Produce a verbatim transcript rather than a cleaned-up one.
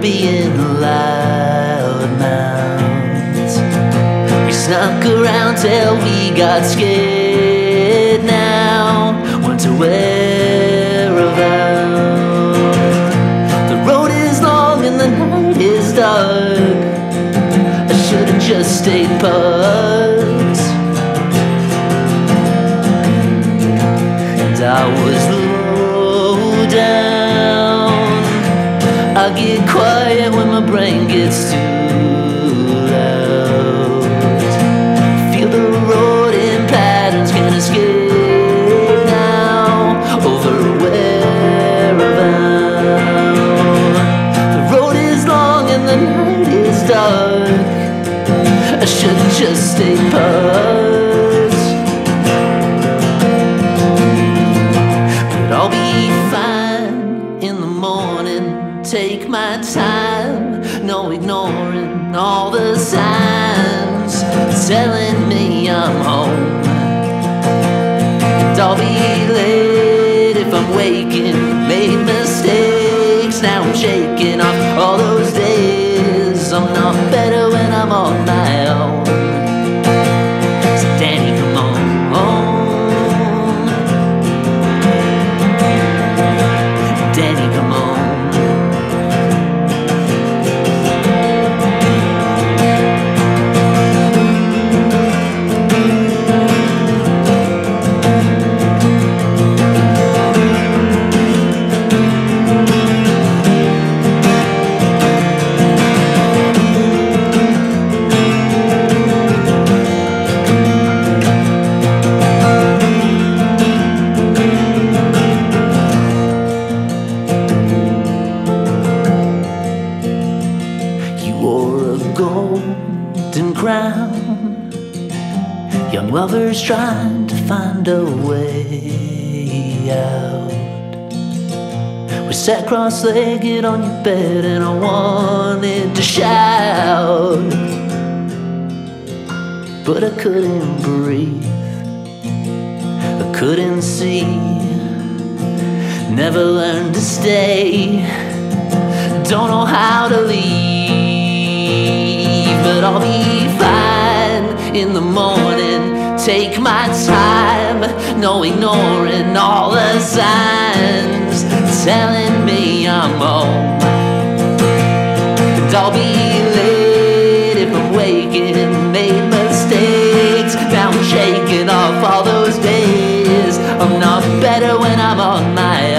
being loud mouths. We snuck around till we got scared. Now wonder whereabouts. The road is long and the night is dark. I should've just stayed put. And I was low down. I get quiet when my brain gets too loud. Feel the road in patterns, can't escape now. Over whereabouts. The road is long and the night is dark. I should've just stayed put. But I'll be fine in the morning. Take my time, no ignoring all the signs telling me I'm home. And I'll be late if I'm waking. Made mistakes, now I'm shaking off all those days. I'm not better when I'm on my own. So Danny, come on home. Danny, come on. Golden crown, young lovers trying to find a way out. We sat cross-legged on your bed and I wanted to shout, but I couldn't breathe, I couldn't see, never learned to stay, don't know how to leave. But I'll be fine in the morning. Take my time, no ignoring all the signs telling me I'm home. And I'll be late if I'm waking. Made mistakes, now I'm shaking off all those days. I'm not better when I'm on my